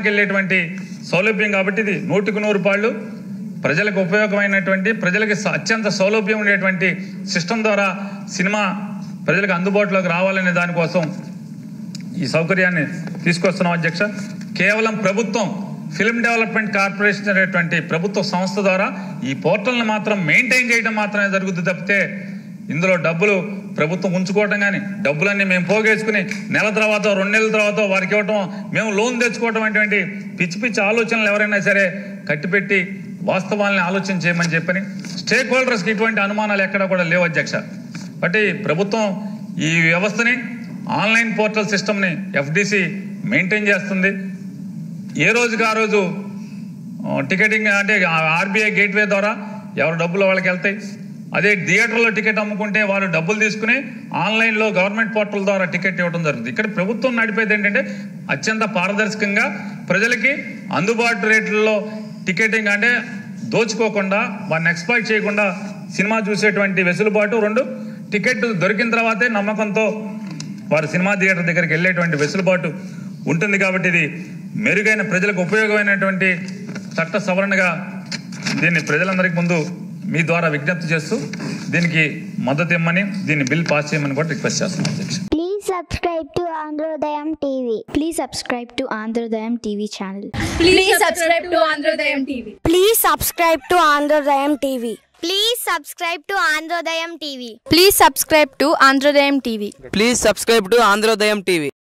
సినిమాకి వెళ్ళేటువంటి సౌలభ్యం కాబట్టి ఇది 100కు 100 రూపాయలు ప్రజలకు ఉపయోగమైనటువంటి ప్రజలకు అత్యంత సౌలభ్యం ఉండేటువంటి సిస్టమ్ ద్వారా సినిమా ప్రజలకు అందుబాటులోకి రావాలనే దానికోసం ఈ సౌకర్యాన్ని తీసుకొస్తున్నాం అధ్యక్ష. కేవలం ప్రభుత్వం ఫిల్మ్ డెవలప్మెంట్ కార్పొరేషన్ అనేటువంటి ప్రభుత్వ సంస్థ ద్వారా ఈ పోర్టల్ని మాత్రం మెయింటైన్ చేయడం మాత్రమే జరుగుతుంది తప్పితే ఇందులో డబ్బులు ప్రభుత్వం ఉంచుకోవడం కానీ డబ్బులన్నీ మేము పోగేసుకుని నెల తర్వాత 2 నెలల తర్వాత వారికి ఇవ్వటం మేము లోన్ తెచ్చుకోవడం అనేటువంటి పిచ్చి పిచ్చి ఆలోచనలు ఎవరైనా సరే కట్టిపెట్టి వాస్తవాలని ఆలోచన చేయమని చెప్పని స్టేక్ హోల్డర్స్కి ఇటువంటి అనుమానాలు ఎక్కడా కూడా లేవు అధ్యక్ష. బట్టి ప్రభుత్వం ఈ వ్యవస్థని ఆన్లైన్ పోర్టల్ సిస్టమ్ని ఎఫ్డిసి మెయింటైన్ చేస్తుంది. ఏ రోజుకి ఆ రోజు టికెటింగ్ అంటే ఆర్బీఐ గేట్వే ద్వారా ఎవరు డబ్బులు వాళ్ళకి వెళ్తాయి. అదే థియేటర్లో టికెట్ అమ్ముకుంటే వాళ్ళు డబ్బులు తీసుకుని ఆన్లైన్లో గవర్నమెంట్ పోర్టల్ ద్వారా టికెట్ ఇవ్వడం జరుగుతుంది. ఇక్కడ ప్రభుత్వం నడిపేది ఏంటంటే అత్యంత పారదర్శకంగా ప్రజలకి అందుబాటు రేట్లలో టికెటింగ్ అంటే దోచుకోకుండా వారిని ఎక్స్ప్లాయిట్ చేయకుండా సినిమా చూసేటువంటి వెసులుబాటు, 2 టికెట్ దొరికిన తర్వాతే నమ్మకంతో వారు సినిమా థియేటర్ దగ్గరికి వెళ్ళేటువంటి వెసులుబాటు ఉంటుంది. కాబట్టి ఇది మెరుగైన ప్రజలకు ఉపయోగమైనటువంటి చట్ట సవరణగా దీన్ని ప్రజలందరికీ ముందు మీ ద్వారా విజ్ఞప్తి చేస్తూ దీనికి మద్దతు ఇమ్మని దీన్ని బిల్ పాస్ చేయమని కూడా రిక్వెస్ట్ చేస్తున్నాం అధ్యక్ష. Please subscribe to Androdayam TV. Please subscribe to Androdayam TV channel. Please subscribe to Androdayam TV. Please subscribe to Androdayam TV. Please subscribe to Androdayam TV. Please subscribe to Androdayam TV. Please subscribe to Androdayam TV.